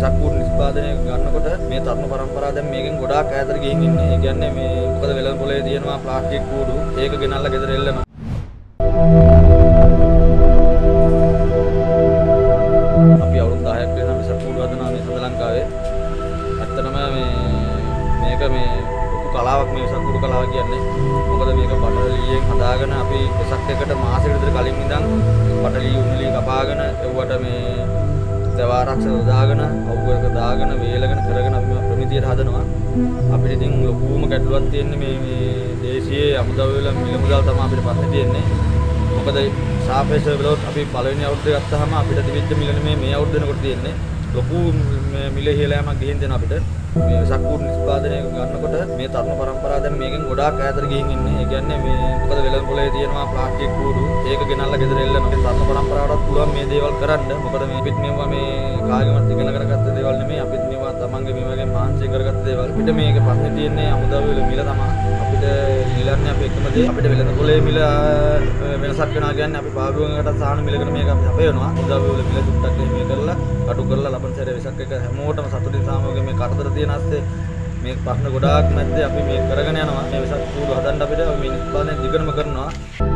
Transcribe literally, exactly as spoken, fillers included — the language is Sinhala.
වෙසක් කූඩු නිෂ්පාදනය ගන්නකොට මේ තරුණ පරම්පරාව දැන් මේකෙන් ගොඩාක් ඈතට ගිහින් ඉන්නේ. ඒ කියන්නේ මේ මොකද වෙළඳ පොලේ තියෙනවා ප්ලාස්ටික් කූඩු. ඒක ගෙනල්ලා ගෙදර එල්ලනවා. අපි අවුරුදු දහයක් වෙනවා වෙසක් කූඩු හදනවා මේ ශ්‍රී ලංකාවේ. ඇත්තටම මේ මේක මේ කලාවක් මේ වෙසක් කූඩු කලාව කියන්නේ. මොකද මේක පටලියෙන් හදාගෙන අපි වෙසක් එකට මාසෙකට විතර කලින් ඉඳන් පටලිය උණුලිය කපාගෙන එව්වට මේ දවාරක්ෂ දාගෙන අවුවරක දාගෙන වේලගෙන කරගෙන අපි ප්‍රමිතියට හදනවා. අපිට ඉතින් ලොකුම ගැටලුවක් තියෙන්නේ මේ මේ දේශීය අමුද්‍රව්‍ය වල මිල මුදල් තමයි අපිට පස්සේ තියෙන්නේ. මොකද සාපේක්ෂව බලවත් අපි පළවෙනි අවුරුද්දේ ගත්තාම අපිට තිබිච්ච මිල මේ මේ අවුරුද්ද වෙනකොට තියෙන්නේ. ලොකු මිල ඉහළයමක් ගිහින් දෙන අපිට මේ වෙසක් කූඩු නිෂ්පාදනය ගන්නකොට මේ තරුණ පරම්පරාව දැන් මේකෙන් ගොඩාක් ඈතට ගිහින් ඉන්නේ. ඒ කියන්නේ මේ මොකද වෙළඳ පොලේ තියෙනවා ප්ලාස්ටික් කූඩු. ඒක ගෙනල්ලා ගෙදර එල්ලනවා. මේ තරුණ පරම්පරාවටත් පුළුවන් මේ දේවල් කරන්න. මොකද මේ අපිත් මේවා මේ කාගෙවත් ඉගෙන කරගත්ත දේවල් නෙමෙයි. අපිත් මේවා තමන්ගේ මේ වගේ මහන්සි කරගත්ත දේවල්. අපිට මේක පස්සේ තියෙන්නේ අමුද්‍රව්‍ය වල මිල තමයි. අපිට ඉල්ලන්නේ අපි එකම දේ. අපිට වෙළඳ පොලේ මිල වෙනසක් වෙනවා කියන්නේ අපි පාඩුවකට සාහන මිලකට මේක අපි අපේනවා. අමුද්‍රව්‍ය වල මිල සුට්ටක් මේ කරලා අඩු කරලා ලබන සැරේ වෙසක් එක හැමෝටම සතුටින් සාමෝගේ මේ කරදර තියෙන ඇස්සේ මේ ප්‍රශ්න ගොඩාක් නැද්ද අපි මේ කරගෙන යනවා. මේ වෙසක් කූඩු හදන්න අපිට මේ නිෂ්පාදනය දිගටම කරනවා.